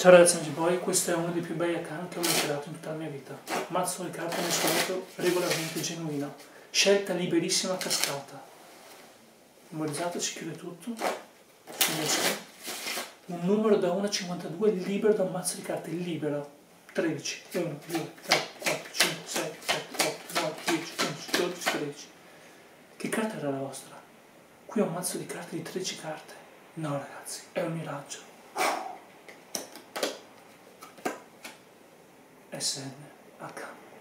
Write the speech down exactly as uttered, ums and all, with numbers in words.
Ciao ragazzi amici boy, questo è uno dei più bei account che ho mai creato in tutta la mia vita. Mazzo di carte mescolato regolarmente genuino. Scelta liberissima a cascata. Memorizzato, si chiude tutto. Finisce. Un numero da uno a cinquantadue libero da un mazzo di carte libero. tredici, uno, due, tre, quattro, cinque, sei, sette, otto, nove, dieci, undici, dodici, tredici. Che carta era la vostra? Qui ho un mazzo di carte di tredici carte. No ragazzi, è un miraggio. S N H